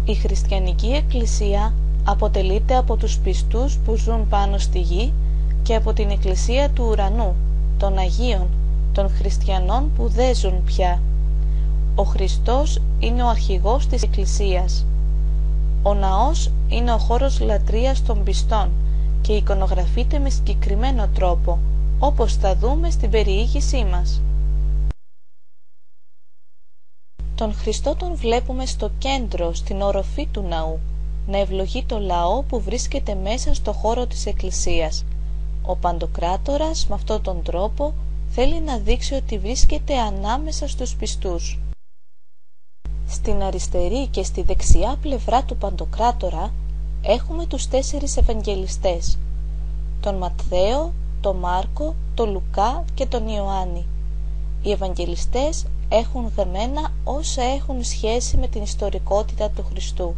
Η χριστιανική εκκλησία αποτελείται από τους πιστούς που ζουν πάνω στη γη και από την εκκλησία του ουρανού, των Αγίων, των χριστιανών που δεν ζουν πια. Ο Χριστός είναι ο αρχηγός της εκκλησίας. Ο ναός είναι ο χώρος λατρείας των πιστών και εικονογραφείται με συγκεκριμένο τρόπο, όπως θα δούμε στην περιήγησή μας. Τον Χριστό τον βλέπουμε στο κέντρο, στην οροφή του ναού, να ευλογεί το λαό που βρίσκεται μέσα στο χώρο της εκκλησίας. Ο Παντοκράτορας με αυτόν τον τρόπο θέλει να δείξει ότι βρίσκεται ανάμεσα στους πιστούς. Στην αριστερή και στη δεξιά πλευρά του Παντοκράτορα έχουμε τους 4 Ευαγγελιστές, τον Ματθαίο, τον Μάρκο, τον Λουκά και τον Ιωάννη. Οι Ευαγγελιστές έχουν γραμμένα όσα έχουν σχέση με την ιστορικότητα του Χριστού.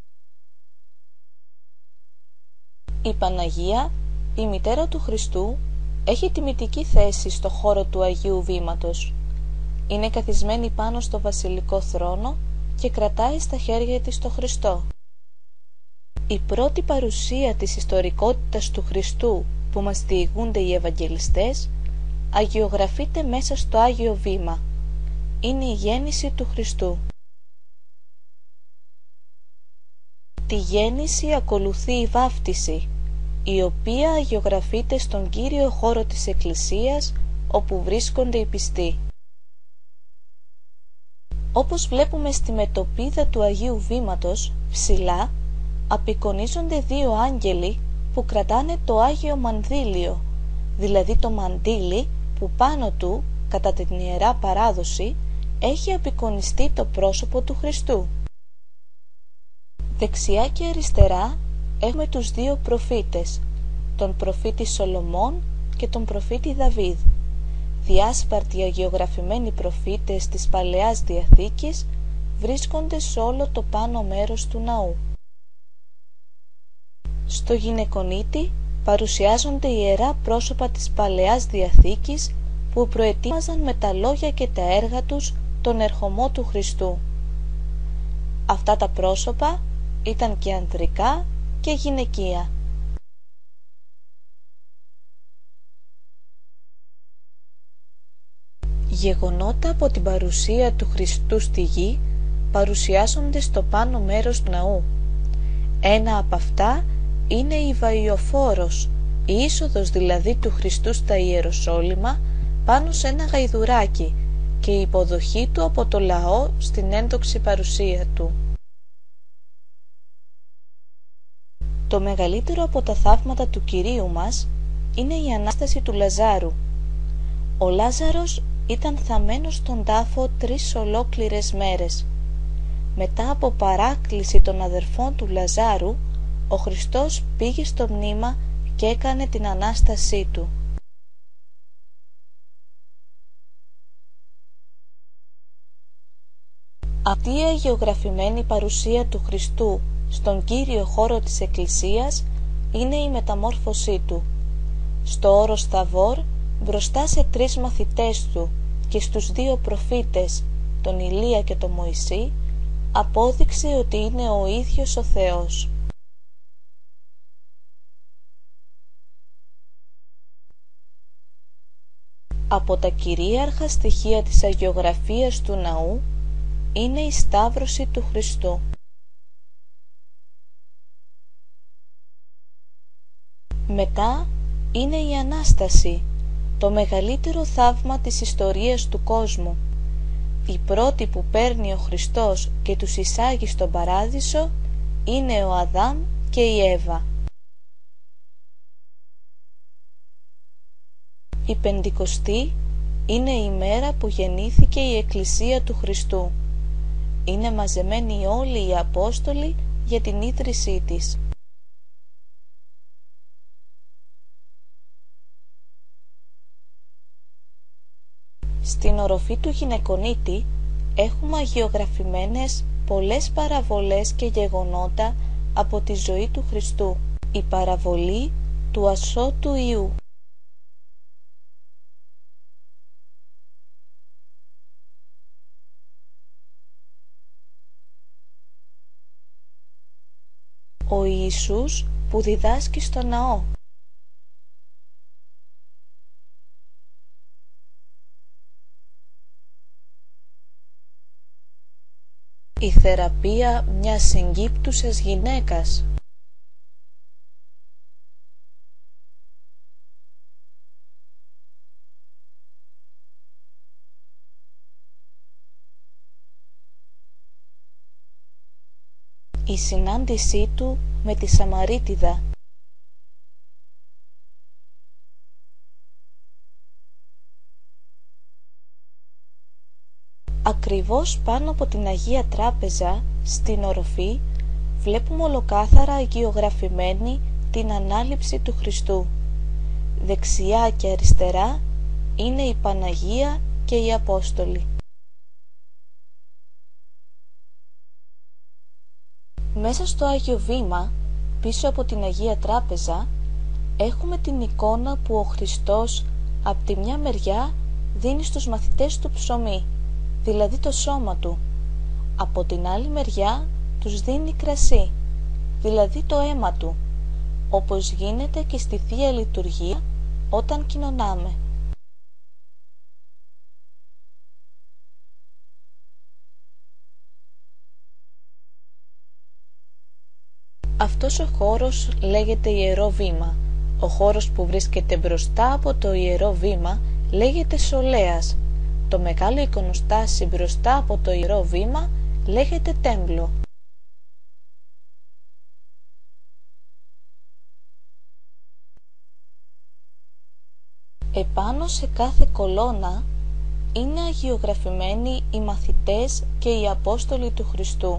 Η Παναγία, η μητέρα του Χριστού, έχει τιμητική θέση στο χώρο του Αγίου Βήματος. Είναι καθισμένη πάνω στο βασιλικό θρόνο και κρατάει στα χέρια της το Χριστό. Η πρώτη παρουσία της ιστορικότητας του Χριστού που μας διηγούνται οι Ευαγγελιστές αγιογραφείται μέσα στο Άγιο Βήμα. Είναι η γέννηση του Χριστού. Τη γέννηση ακολουθεί η βάφτιση, η οποία αγιογραφείται στον κύριο χώρο της Εκκλησίας όπου βρίσκονται οι πιστοί. Όπως βλέπουμε στη μετωπίδα του Αγίου Βήματος, ψηλά, απεικονίζονται 2 άγγελοι που κρατάνε το Άγιο Μανδύλιο, δηλαδή το μαντίλι που πάνω του, κατά την Ιερά Παράδοση, έχει απεικονιστεί το πρόσωπο του Χριστού. Δεξιά και αριστερά έχουμε τους 2 προφήτες, τον προφήτη Σολομών και τον προφήτη Δαβίδ. Διάσπαρτοι αγιογραφημένοι προφήτες της Παλαιάς Διαθήκης βρίσκονται σε όλο το πάνω μέρος του ναού. Στο γυναικονίτη παρουσιάζονται ιερά πρόσωπα της Παλαιάς Διαθήκης που προετοίμαζαν με τα λόγια και τα έργα τους τον ερχομό του Χριστού. Αυτά τα πρόσωπα ήταν και ανδρικά και γυναικεία. Γεγονότα από την παρουσία του Χριστού στη γη παρουσιάζονται στο πάνω μέρος του ναού. Ένα από αυτά είναι η Βαϊοφόρος, η είσοδος δηλαδή του Χριστού στα Ιεροσόλυμα πάνω σε ένα γαϊδουράκι και η υποδοχή του από το λαό στην ένδοξη παρουσία του. Το μεγαλύτερο από τα θαύματα του Κυρίου μας είναι η Ανάσταση του Λαζάρου. Ο Λάζαρος ήταν θαμμένος στον τάφο 3 ολόκληρες μέρες. Μετά από παράκληση των αδερφών του Λαζάρου, ο Χριστός πήγε στο μνήμα και έκανε την Ανάστασή του. Αυτή η αγιογραφημένη παρουσία του Χριστού στον κύριο χώρο της Εκκλησίας είναι η μεταμόρφωσή του. Στο όρος Θαβόρ, μπροστά σε 3 μαθητές του και στους 2 προφήτες, τον Ηλία και τον Μωυσή, απόδειξε ότι είναι ο ίδιος ο Θεός. Από τα κυρίαρχα στοιχεία της αγιογραφίας του ναού είναι η Σταύρωση του Χριστού. Μετά είναι η Ανάσταση, το μεγαλύτερο θαύμα της ιστορίας του κόσμου. Η πρώτη που παίρνει ο Χριστός και τους εισάγει στον Παράδεισο είναι ο Αδάμ και η Εύα. Η Πεντηκοστή είναι η μέρα που γεννήθηκε η Εκκλησία του Χριστού. Είναι μαζεμένοι όλοι οι Απόστολοι για την ίδρυσή της. Στην οροφή του γυναικονίτη έχουμε αγιογραφημένες πολλές παραβολές και γεγονότα από τη ζωή του Χριστού. Η παραβολή του ασώτου Ιού. Ο Ιησούς που διδάσκει στο ναό. Η θεραπεία μιας συγκύπτουσας γυναίκας. Η συνάντησή του με τη Σαμαρίτιδα. Ακριβώς πάνω από την Αγία Τράπεζα, στην οροφή, βλέπουμε ολοκάθαρα αγιογραφημένη την ανάληψη του Χριστού. Δεξιά και αριστερά είναι η Παναγία και οι Απόστολοι. Μέσα στο Άγιο Βήμα, πίσω από την Αγία Τράπεζα, έχουμε την εικόνα που ο Χριστός από τη μια μεριά δίνει στους μαθητές του ψωμί, δηλαδή το σώμα του. Από την άλλη μεριά τους δίνει κρασί, δηλαδή το αίμα του, όπως γίνεται και στη Θεία Λειτουργία όταν κοινωνάμε. Αυτός ο χώρος λέγεται Ιερό Βήμα. Ο χώρος που βρίσκεται μπροστά από το Ιερό Βήμα λέγεται Σολέας. Το μεγάλο εικονοστάσι μπροστά από το Ιερό Βήμα λέγεται Τέμπλο. Επάνω σε κάθε κολόνα είναι αγιογραφημένοι οι μαθητές και οι Απόστολοι του Χριστού.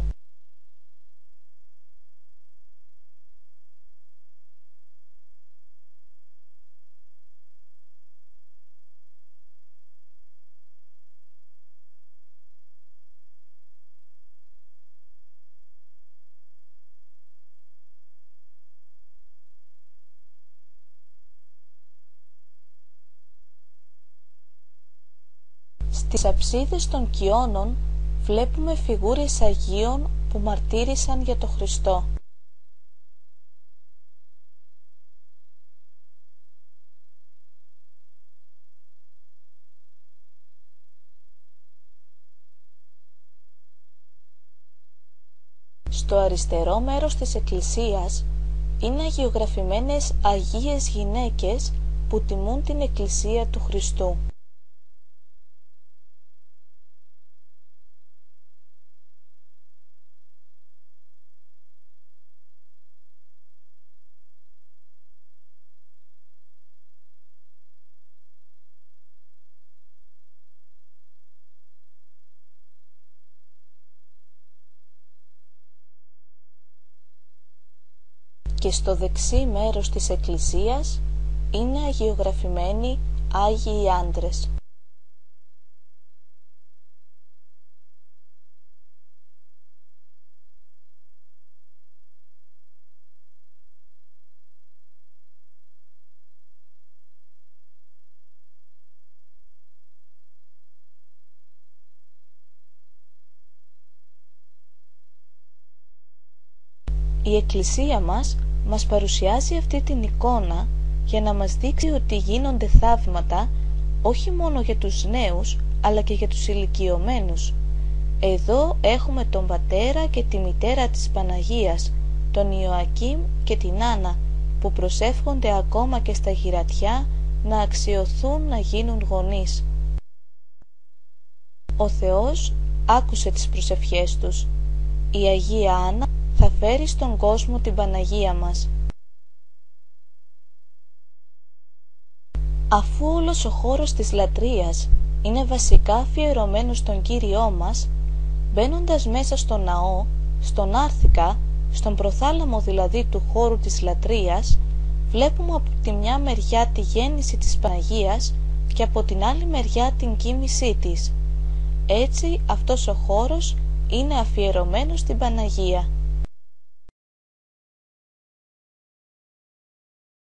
Στις αψίδες των κοιώνων βλέπουμε φιγούρες Αγίων που μαρτύρησαν για το Χριστό. Στο αριστερό μέρος της εκκλησίας είναι αγιογραφημένες Αγίες γυναίκες που τιμούν την Εκκλησία του Χριστού. Και στο δεξί μέρος της εκκλησίας είναι αγιογραφημένοι Άγιοι άντρες. Η Εκκλησία μας παρουσιάζει αυτή την εικόνα για να μας δείξει ότι γίνονται θαύματα όχι μόνο για τους νέους αλλά και για τους ηλικιωμένους. Εδώ έχουμε τον πατέρα και τη μητέρα της Παναγίας, τον Ιωακήμ και την Άννα, που προσεύχονται ακόμα και στα γυρατιά να αξιωθούν να γίνουν γονείς. Ο Θεός άκουσε τις προσευχές τους. Η Αγία Άννα θα φέρει στον κόσμο την Παναγία μας. Αφού όλος ο χώρος της λατρείας είναι βασικά αφιερωμένος στον Κύριό μας, μπαίνοντας μέσα στο ναό, στον άρθικα, στον προθάλαμο δηλαδή του χώρου της λατρείας, βλέπουμε από τη μια μεριά τη γέννηση της Παναγίας και από την άλλη μεριά την κοίμησή της. Έτσι αυτός ο χώρος είναι αφιερωμένος στην Παναγία.